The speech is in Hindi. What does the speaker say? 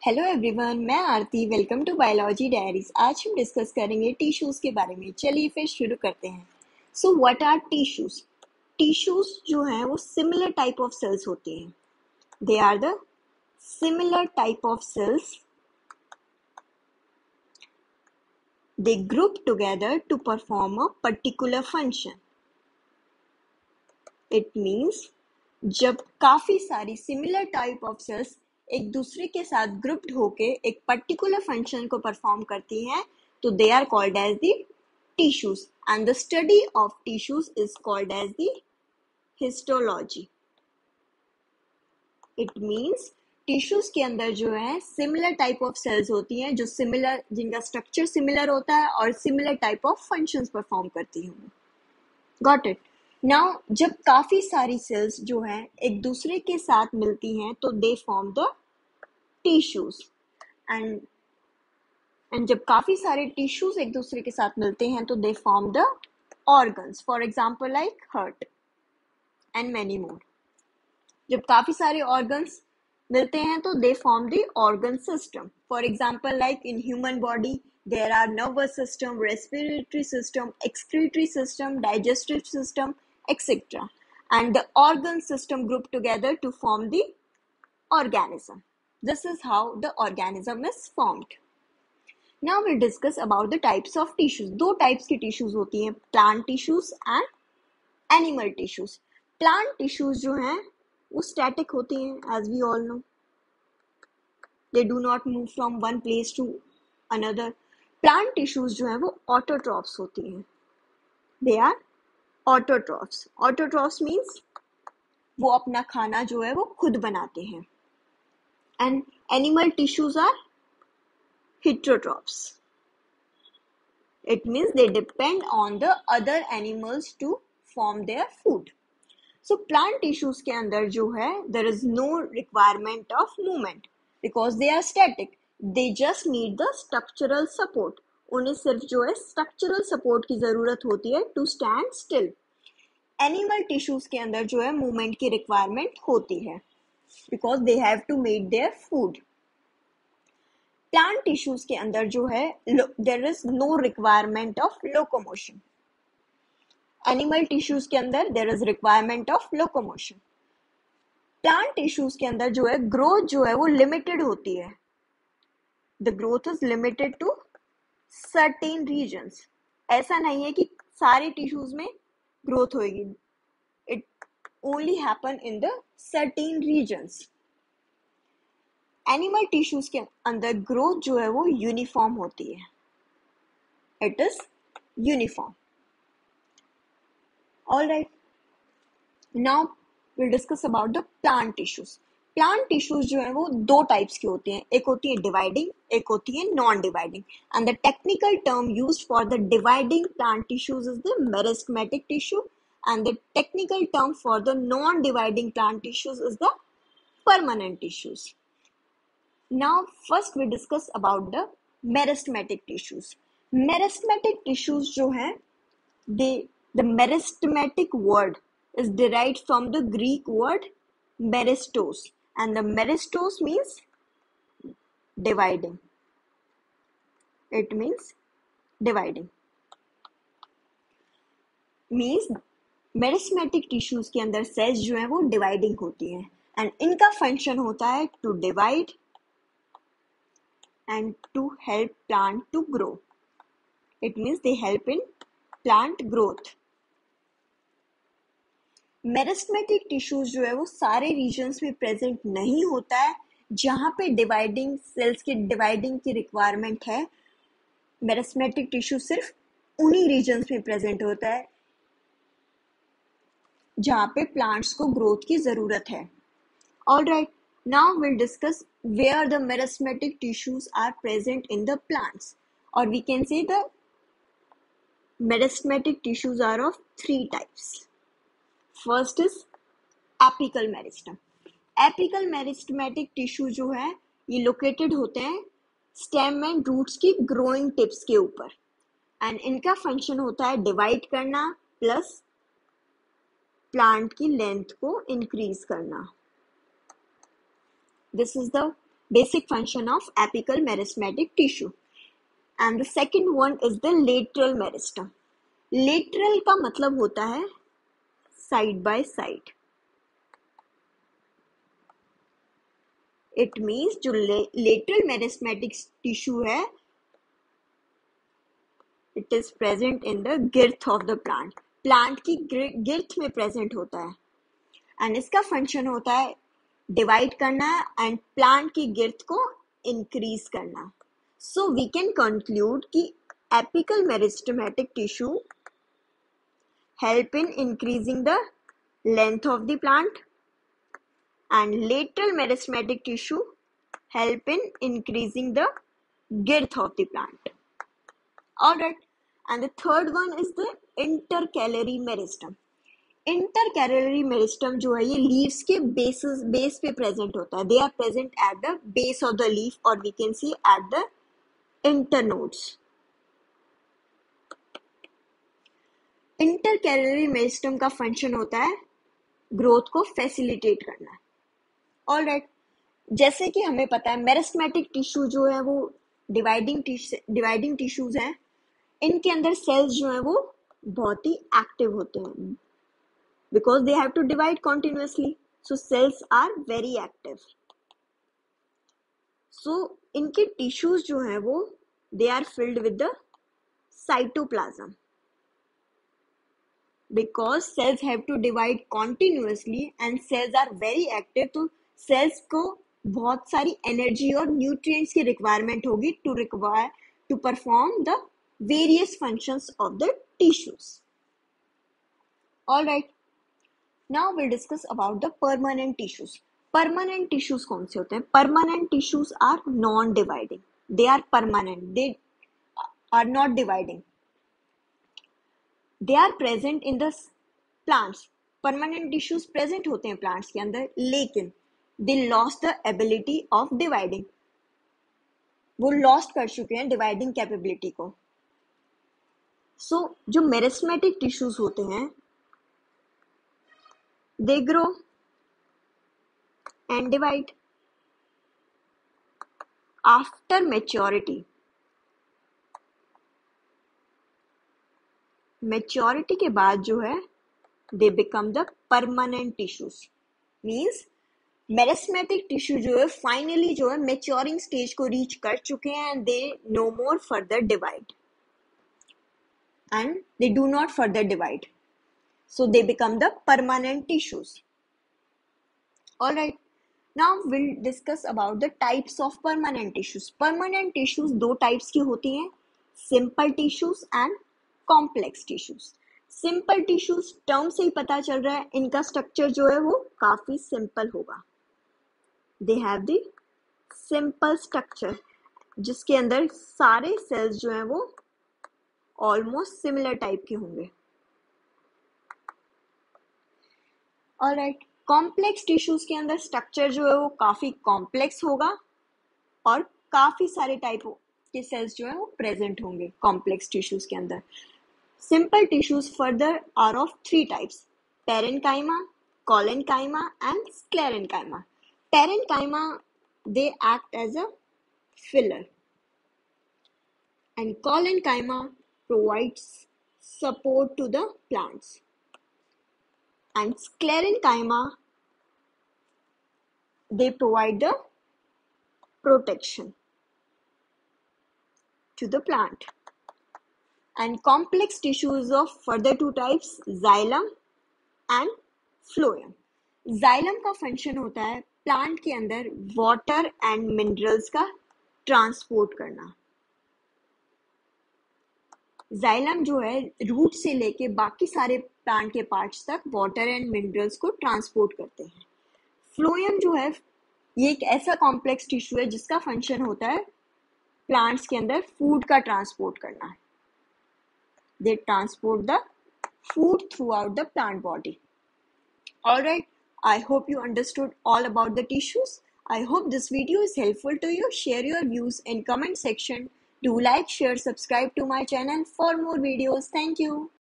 हेलो एवरीवन, मैं Aarti. Welcome to biology diaries. आज हम डिस्कस करेंगे टिश्यूज के बारे में। चलिए फिर शुरू करते हैं। So what are tissues? Tissues जो हैं वो सिमिलर टाइप ऑफ सेल्स होते हैं। They are the similar type of cells. They group together to perform a particular function. It means जब काफी सारी सिमिलर टाइप ऑफ सेल्स एक दूसरे के साथ ग्रुप्ड होके एक पर्टिकुलर फंक्शन को परफॉर्म करती हैं, तो they are called as the tissues, and the study of tissues is called as the histology. It means tissues के अंदर जो है सिमिलर टाइप ऑफ सेल्स होती हैं, जो सिमिलर, जिनका स्ट्रक्चर सिमिलर होता है और similar type of functions perform करती हैं। Got it? नाउ जब काफी सारी सेल्स जो हैं एक दूसरे के साथ मिलती हैं तो they form the tissues, and जब काफी सारे टिश्यूज एक दूसरे के साथ मिलते हैं तो they form the organs. For example like heart and many more. जब काफी सारे ऑर्गन्स मिलते हैं तो they form the organ system. For example like in human body there are nervous system, respiratory system, excretory system, digestive system, etc. And the organ system group together to form the organism. This is how the organism is formed. Now we'll discuss about the types of tissues. दो types की tissues होती हैं, plant tissues and animal tissues. Plant tissues जो हैं वो static होती हैं, as we all know. They do not move from one place to another. Plant tissues जो है वो ऑटोट्रॉफ्स होती हैं। They are autotrophs. Autotrophs means वो अपना खाना जो है वो खुद बनाते हैं। And animal tissues are heterotrophs. It means they depend on the other animals to form their food. So plant tissues के अंदर जो है there is no requirement of movement because they are static. They just need the structural support. उन्हें सिर्फ जो है स्ट्रक्चरल सपोर्ट की जरूरत होती है to stand still. Animal tissues के अंदर जो है मूवमेंट की रिक्वायरमेंट होती है because they have to make their food. Plant tissues के अंदर जो है there is no requirement of locomotion. Animal tissues के अंदर there is requirement of locomotion. Plant tissues के अंदर जो है ग्रोथ जो है वो लिमिटेड होती है। The growth is limited to certain regions. ऐसा नहीं है कि सारे टिश्यूज में ग्रोथ होगी। It only happen in the certain regions. Animal tissues के अंदर ग्रोथ जो है वो यूनिफॉर्म होती है। It is uniform. All right, now will discuss about the plant tissues. Plant tissues जो है वो दो टाइप्स की होती हैं, एक होती है डिवाइडिंग, एक होती है non dividing. And the technical term used for the dividing plant tissues is the meristematic tissue, and the technical term for the non dividing plant tissues is the permanent tissues. Now first we discuss about the meristematic tissues. Meristematic tissues जो हैं, the meristematic word is derived from the Greek word meristos, and the meristos means dividing. It means dividing. Means meristematic tissues के अंदर सेल्स जो हैं वो डिवाइडिंग होती हैं, एंड इनका फंक्शन होता है to divide and to help plant to grow. It means they help in plant growth. Meristematic tissues जो है वो सारे रीजन्स में प्रेजेंट नहीं होता है। जहाँ पे डिवाइडिंग सेल्स के डिवाइडिंग की रिक्वायरमेंट है, मेरिस्टेमेटिक टिश्यू सिर्फ उन्हीं रीजन्स में प्रेजेंट होता है जहाँ पे प्लांट्स को ग्रोथ की जरूरत है। All right, now we'll discuss where the meristematic tissues are present in the plants, or we can say the meristematic tissues are of three types. First is apical meristem. Apical meristematic tissue जो है ये located होते हैं स्टेम एंड रूट्स की ग्रोइंग टिप्स के ऊपर, एंड इनका फंक्शन होता है डिवाइड करना प्लस प्लांट की लेंथ को इंक्रीज करना. This is the basic function of apical meristematic tissue. And the second one is the lateral meristem. Lateral का मतलब होता है side by side. It means जो lateral meristematic tissue है, it is present in the girth of the plant. Plant की girth में present होता है. And इसका function होता है divide करना and plant की girth को increase करना. So we can conclude कि apical meristematic tissue help in increasing the length of the plant and lateral meristematic tissue help in increasing the girth of the plant. Alright, and the third one is the intercalary meristem. Intercalary meristem जो है ये leaves के base पे present होता है. They are present at the base of the leaf or we can see at the internodes. Intercalary meristem का फंक्शन होता है ग्रोथ को फैसिलिटेट करना. ऑलराइट, जैसे कि हमें पता है मेरिस्टेमेटिक टिश्यू जो है वो डिवाइडिंग टिश्यूज हैं. इनके अंदर सेल्स जो हैं वो बहुत ही एक्टिव होते हैं because they have to divide continuously. So cells are very active. So इनके टिश्यूज जो हैं वो they are filled with the cytoplasm. Because cells have to divide continuously and cells are very active, तो cells को बहुत सारी energy और nutrients की requirement होगी to perform the various functions of the tissues. Alright, now we'll discuss about the permanent tissues. Permanent tissues कौन से होते हैं? Permanent tissues are non-dividing. They are permanent. They are not dividing. They are present in the plants. Permanent tissues present होते हैं plants के अंदर, लेकिन they lost the ability of dividing. वो lost कर चुके हैं dividing capability को. So जो meristematic tissues होते हैं, they grow and divide. After maturity, maturity के बाद जो है दे become the permanent tissues. Means meristematic tissue जो है फाइनली जो है मेच्योरिंग स्टेज को रीच कर चुके हैं and they no more further divide and they do not further divide. So they become the permanent tissues. All right, now will discuss about the types of permanent tissues. Permanent tissues दो टाइप्स की होती हैं, simple tissues and complex tissues. Simple tissues term से ही पता चल रहा है इनका स्ट्रक्चर जो है वो काफी सिंपल होगा. They have the simple structure जिसके अंदर सारे सेल्स जो हैं वो ऑलमोस्ट सिमिलर टाइप के होंगे. ऑलराइट, कॉम्प्लेक्स टिश्यूज के अंदर स्ट्रक्चर जो है वो काफी कॉम्प्लेक्स होगा और काफी सारे टाइप के सेल्स जो है वो प्रेजेंट होंगे कॉम्प्लेक्स टिश्यूज के अंदर. Simple tissues further are of three types: parenchyma, collenchyma, and sclerenchyma. Parenchyma, they act as a filler, and collenchyma provides support to the plants, and sclerenchyma, they provide the protection to the plant. And complex tissues of further two types, xylem and phloem. Xylem का फंक्शन होता है प्लांट के अंदर वाटर एंड मिनरल्स का ट्रांसपोर्ट करना. xylem जो है रूट से लेके बाकी सारे प्लांट के पार्ट्स तक वाटर एंड मिनरल्स को ट्रांसपोर्ट करते हैं. phloem जो है ये एक ऐसा कॉम्प्लेक्स टिश्यू है जिसका फंक्शन होता है प्लांट्स के अंदर फूड का ट्रांसपोर्ट करना. They transport the food throughout the plant body. Alright, I hope you understood all about the tissues. I hope this video is helpful to you. Share your views in comment section. Do like, share, subscribe to my channel for more videos. Thank you.